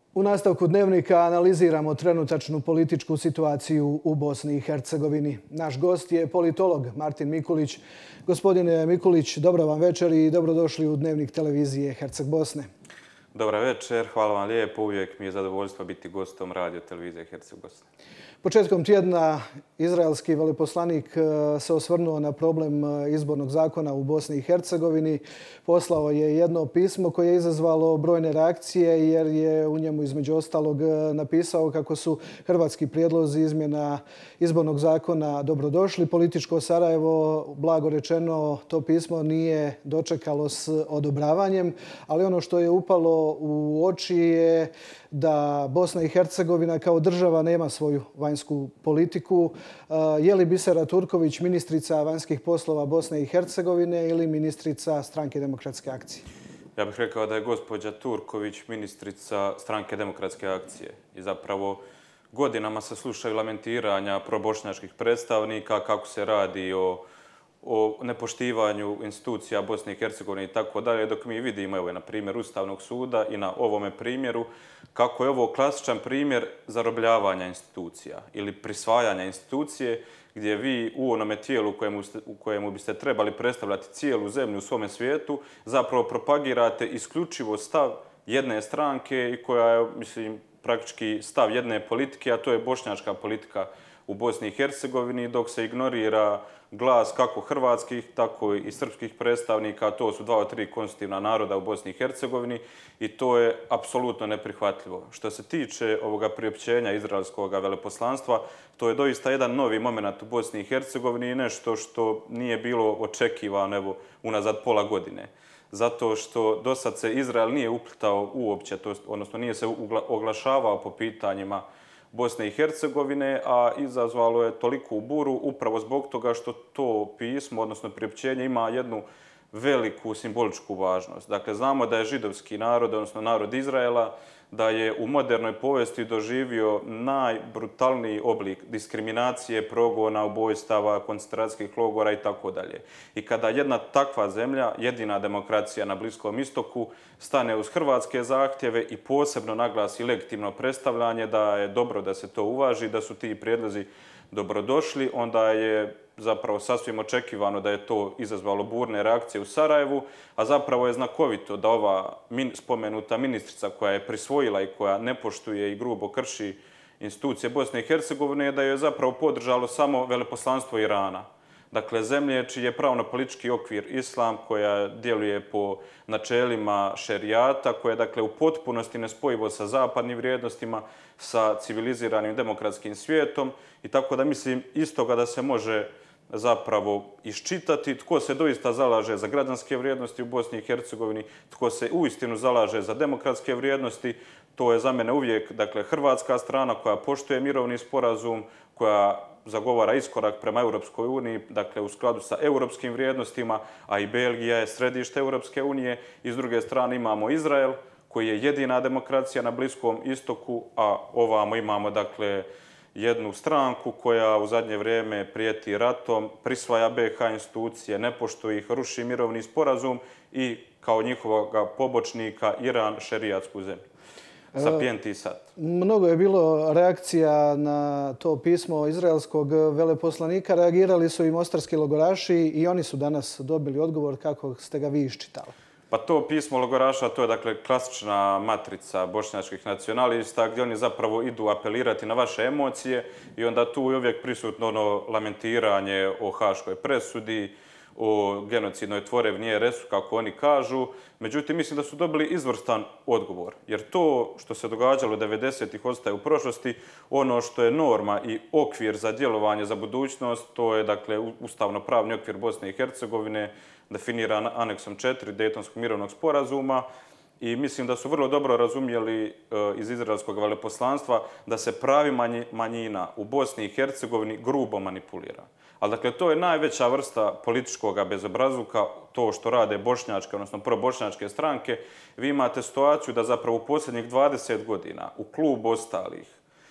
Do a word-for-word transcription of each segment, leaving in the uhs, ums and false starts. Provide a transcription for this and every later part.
U nastavku dnevnika analiziramo trenutačnu političku situaciju u Bosni i Hercegovini. Naš gost je politolog Martin Mikulić. Gospodine Mikulić, dobro vam večer i dobrodošli u dnevnik televizije Herceg Bosne. Dobar večer, hvala vam lijepo. Uvijek mi je zadovoljstvo biti gostom radio televizije Herceg Bosne. Početkom tjedna izraelski veleposlanik se osvrnuo na problem izbornog zakona u Bosni i Hercegovini. Poslao je jedno pismo koje je izazvalo brojne reakcije jer je u njemu između ostalog napisao kako su hrvatski prijedlozi izmjena izbornog zakona dobrodošli. Političko Sarajevo, blago rečeno, to pismo nije dočekalo s odobravanjem, ali ono što je upalo u oči je da Bosna i Hercegovina kao država nema svoju vanjsku politiku. Je li Bisera Turković ministrica vanjskih poslova Bosne i Hercegovine ili ministrica Stranke demokratske akcije? Ja bih rekao da je gospođa Turković ministrica Stranke demokratske akcije. I zapravo godinama se slušaju lamentiranja probošnjačkih predstavnika kako se radi o o nepoštivanju institucija Bosne i Hercegovine i tako dalje, dok mi vidimo, evo, na primjer Ustavnog suda i na ovome primjeru, kako je ovo klasičan primjer zarobljavanja institucija ili prisvajanja institucije, gdje vi u onome tijelu u kojemu, u kojemu biste trebali predstavljati cijelu zemlju u svome svijetu, zapravo propagirate isključivo stav jedne stranke i koja je, mislim, praktički stav jedne politike, a to je bošnjačka politika u Bosni i Hercegovini, dok se ignorira glas kako hrvatskih, tako i srpskih predstavnika. To su dva od tri konstitutivna naroda u Bosni i Hercegovini i to je apsolutno neprihvatljivo. Što se tiče ovoga priopćenja izraelskog veleposlanstva, to je doista jedan novi moment u Bosni i Hercegovini i nešto što nije bilo očekivano evo unazad pola godine. Zato što do sad se Izrael nije uplitao uopće, odnosno nije se oglašavao po pitanjima Bosne i Hercegovine, a izazvalo je toliku buru upravo zbog toga što to pismo, odnosno priopćenje, ima jednu veliku simboličku važnost. Dakle, znamo da je židovski narod, odnosno narod Izraela, da je u modernoj povijesti doživio najbrutalniji oblik diskriminacije, progona, ubojstava, koncentracijskih logora i tako dalje. I kada jedna takva zemlja, jedina demokracija na Bliskom istoku, stane uz hrvatske zahtjeve i posebno naglasi legitimno predstavljanje da je dobro da se to uvaži, da su ti prijedlozi dobrodošli, onda je zapravo sasvim očekivano da je to izazvalo burne reakcije u Sarajevu, a zapravo je znakovito da ova spomenuta ministrica koja je prisvojila i koja ne poštuje i grubo krši institucije Bosne i Hercegovine, da je zapravo podržalo samo veleposlanstvo Irana. Dakle, zemlje čiji je pravno-politički okvir islam, koja djeluje po načelima šerijata, koja je dakle u potpunosti nespojivo sa zapadnim vrijednostima, sa civiliziranim demokratskim svijetom. I tako da mislim iz toga da se može zapravo iščitati tko se doista zalaže za građanske vrijednosti u Bosni i Hercegovini, tko se uistinu zalaže za demokratske vrijednosti. To je za mene uvijek dakle, hrvatska strana koja poštuje mirovni sporazum, koja zagovara iskorak prema Europskoj uniji, dakle u skladu sa europskim vrijednostima, a i Belgija je središte Europske unije. I s druge strane imamo Izrael, koji je jedina demokracija na Bliskom istoku, a ovamo imamo dakle jednu stranku koja u zadnje vrijeme prijeti ratom, prisvaja be ha institucije, ne poštuje ih, ruši mirovni sporazum i kao njihovog pobočnika Iran šerijatsku zemlju. Sapienti sat. Mnogo je bilo reakcija na to pismo izraelskog veleposlanika. Reagirali su i mostarski logoraši i oni su danas dobili odgovor kako ste ga vi iščitali. Pa to pismo logoraša, to je dakle klasična matrica bošnjačkih nacionalista gdje oni zapravo idu apelirati na vaše emocije i onda tu je uvijek prisutno ono lamentiranje o haškoj presudi, o genocidnoj tvorevini er es u, kako oni kažu. Međutim, mislim da su dobili izvrstan odgovor. Jer to što se događalo devedesetih ostaje u prošlosti. Ono što je norma i okvir za djelovanje za budućnost, to je dakle ustavno-pravni okvir Bosne i Hercegovine, definiran aneksom četiri Dejtonskog mirovnog sporazuma. I mislim da su vrlo dobro razumjeli iz izraelskog veleposlanstva da se pravi manjina u Bosni i Hercegovini grubo manipulira. Ali dakle, to je najveća vrsta političkog bezobrazuka, to što rade bošnjačke, odnosno probošnjačke stranke. Vi imate situaciju da zapravo u posljednjih dvadeset godina u klub ostalih,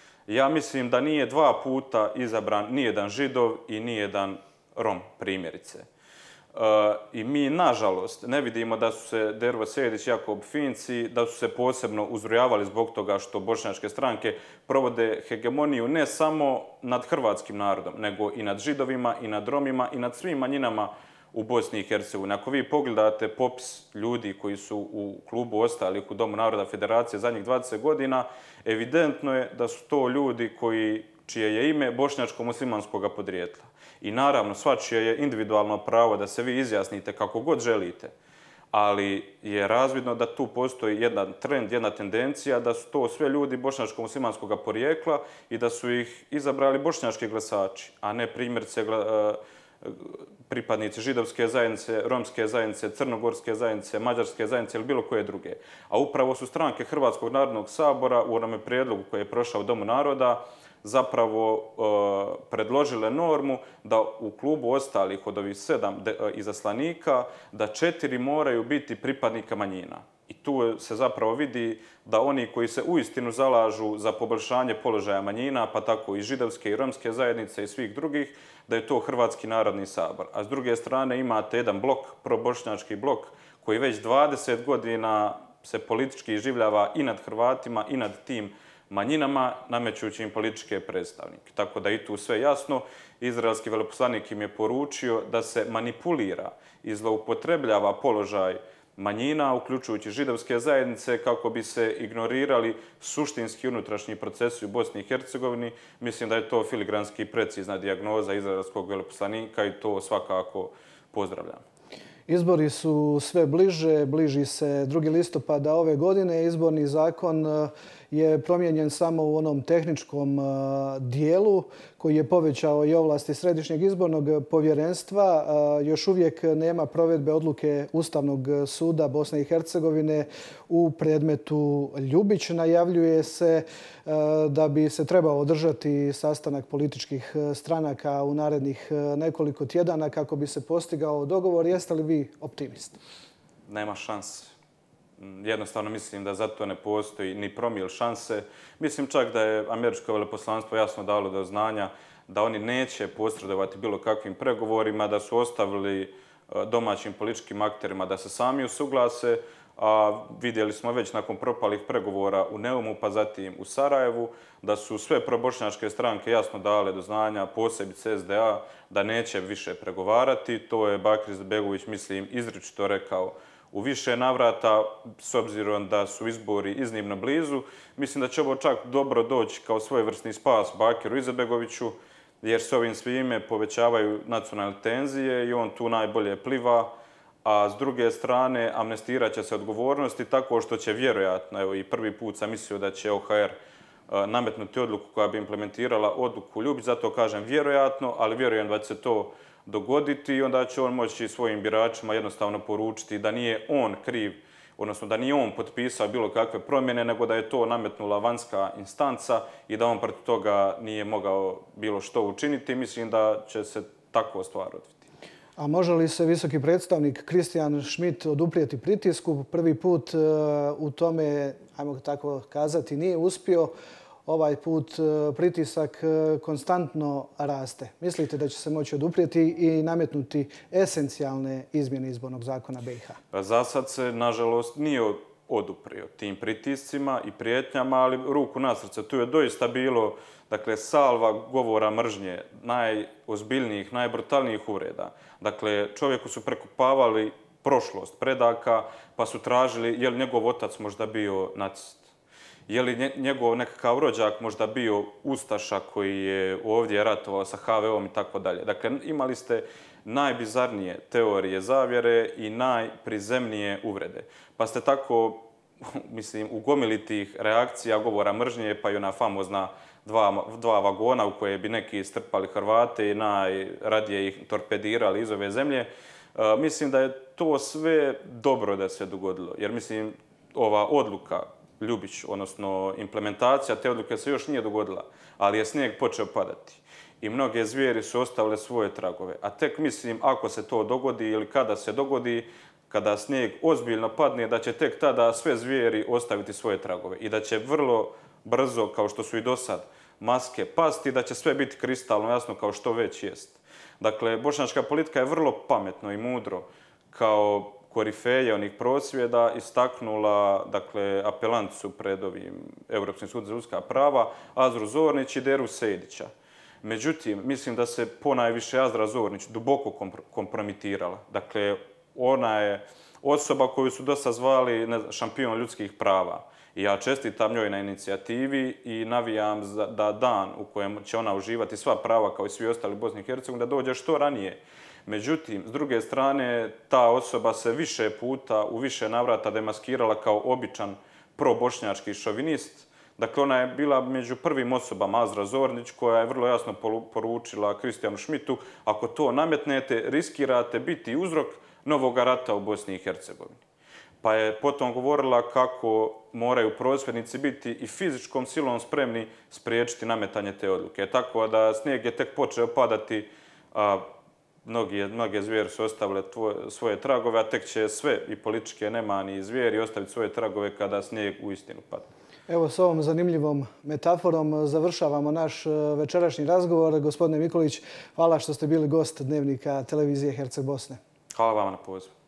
ja mislim da nije dva puta izabran nijedan Židov i nijedan Rom, primjerice. I mi, nažalost, ne vidimo da su se Dervo Sejdić, Jakop Finci, da su se posebno uzrujavali zbog toga što bošnjačke stranke provode hegemoniju ne samo nad hrvatskim narodom, nego i nad Židovima, i nad Romima, i nad svim manjinama u Bosni i Hercegovini. Ako vi pogledate popis ljudi koji su u klubu ostalih u Domu naroda Federacije zadnjih dvadeset godina, evidentno je da su to ljudi koji, čije je ime bošnjačko-muslimanskog podrijetla. I naravno, svačije je individualno pravo da se vi izjasnite kako god želite, ali je razvidno da tu postoji jedan trend, jedna tendencija da su to sve ljudi bošnjačko-muslimanskog porijekla i da su ih izabrali bošnjački glasači, a ne primjerice pripadnici židovske zajednice, romske zajednice, crnogorske zajednice, mađarske zajednice ili bilo koje druge. A upravo su stranke Hrvatskog narodnog sabora u onome prijedlogu koji je prošao u Domu naroda zapravo predložile normu da u klubu ostalih od ovih sedam izaslanika da četiri moraju biti pripadnika manjina. I tu se zapravo vidi da oni koji se uistinu zalažu za poboljšanje položaja manjina, pa tako i židovske i romske zajednice i svih drugih, da je to Hrvatski narodni sabor. A s druge strane imate jedan blok, probošnjački blok, koji već dvadeset godina se politički iživljava i nad Hrvatima i nad tim manjinama, namećući im političke predstavnike. Tako da i tu sve jasno. Izraelski veleposlanik im je poručio da se manipulira i zloupotrebljava položaj manjina, uključujući židovske zajednice, kako bi se ignorirali suštinski unutrašnji procesi u Bosni i Hercegovini. Mislim da je to filigranski precizna dijagnoza izraelskog veleposlanika i to svakako pozdravljam. Izbori su sve bliže, bliži se drugi listopada ove godine. Izborni zakon je promijenjen samo u onom tehničkom dijelu koji je povećao i ovlasti Središnjeg izbornog povjerenstva. Još uvijek nema provedbe odluke Ustavnog suda Bosne i Hercegovine u predmetu Ljubić. Najavljuje se da bi se trebao održati sastanak političkih stranaka u narednih nekoliko tjedana kako bi se postigao dogovor. Jeste li vi optimist? Nema šanse. Jednostavno mislim da zato ne postoji ni promil šanse. Mislim čak da je američko veleposlanstvo jasno dalo do znanja da oni neće posredovati bilo kakvim pregovorima, da su ostavili domaćim političkim akterima da se sami usuglase, a vidjeli smo već nakon propalih pregovora u Neumu, pa zatim u Sarajevu, da su sve probošnjačke stranke jasno dale do znanja, posebice S D A, da neće više pregovarati. To je Bakir Izetbegović, mislim, izričito rekao u više navrata, s obzirom da su izbori iznimno blizu. Mislim da će ovo čak dobro doći kao svojevrsni spas Bakiru Izetbegoviću, jer se ovim svime povećavaju nacionalne tenzije i on tu najbolje pliva, a s druge strane amnestirat će se odgovornosti tako što će vjerojatno, evo i prvi put sam mislio da će O H R nametnuti odluku koja bi implementirala odluku Ljubić, zato kažem vjerojatno, ali vjerujem da će se to dogoditi i onda će on moći svojim biračima jednostavno poručiti da nije on kriv, odnosno da nije on potpisao bilo kakve promjene, nego da je to nametnula vanjska instanca i da on protiv toga nije mogao bilo što učiniti. Mislim da će se tako stvar odviti. A može li se visoki predstavnik Christian Schmidt oduprijeti pritisku? Prvi put u tome, ajmo tako kazati, nije uspio. Ovaj put pritisak konstantno raste. Mislite da će se moći oduprijeti i nametnuti esencijalne izmjene izbornog zakona B i H? Za sad se, nažalost, nije oduprio tim pritiscima i prijetnjama, ali ruku na srce. Tu je doista bilo, dakle, salva govora mržnje, najozbiljnijih, najbrutalnijih uvreda. Dakle, čovjeku su prekopavali prošlost predaka, pa su tražili je li njegov otac možda bio nacist. Je li njegov nekakav rođak možda bio ustaša koji je ovdje ratovao sa H V O-om i tako dalje. Dakle, imali ste najbizarnije teorije zavjere i najprizemnije uvrede. Pa ste tako, mislim, u gomili tih reakcija govora mržnje, pa i ona famozna dva, dva vagona u koje bi neki strpali Hrvate i najradije ih torpedirali iz ove zemlje. Mislim da je to sve dobro da se dogodilo. Jer, mislim, ova odluka Ljubić, odnosno implementacija te odluke se još nije dogodila, ali je snijeg počeo padati. I mnoge zvijeri su ostavile svoje tragove. A tek mislim, ako se to dogodi ili kada se dogodi, kada snijeg ozbiljno padne, da će tek tada sve zvijeri ostaviti svoje tragove. I da će vrlo brzo, kao što su i do sad, maske pasti, da će sve biti kristalno jasno kao što već jest. Dakle, bošnjačka politika je vrlo pametno i mudro kao korifeja onih prosvjeda istaknula, dakle, apelancu pred ovim Europskim sudom za ljudska prava Azru Zornić i Deru Sejdića. Međutim, mislim da se ponajviše Azra Zornić duboko kompromitirala. Dakle, ona je osoba koju su dosta zvali ne znam, šampion ljudskih prava. I ja čestitam njoj na inicijativi i navijam da dan u kojem će ona uživati sva prava kao i svi ostali u Bosni i Hercegovini, da dođe što ranije. Međutim, s druge strane, ta osoba se više puta u više navrata demaskirala kao običan probošnjački šovinist. Dakle, ona je bila među prvim osobama, Azra Zornić, koja je vrlo jasno poručila Kristijanu Šmitu, ako to nametnete, riskirate biti uzrok novog rata u Bosni i Hercegovini. Pa je potom govorila kako moraju prosvjednici biti i fizičkom silom spremni spriječiti nametanje te odluke. Tako da snijeg je tek počeo padati, a mnoge, mnoge zvijeri su ostavile tvoje, svoje tragove, a tek će sve i političke nemani i zvijeri ostaviti svoje tragove kada snijeg uistinu padne. Evo, s ovom zanimljivom metaforom završavamo naš večerašnji razgovor. Gospodine Mikulić, hvala što ste bili gost Dnevnika televizije Herceg Bosne. Hvala vama na pozivu.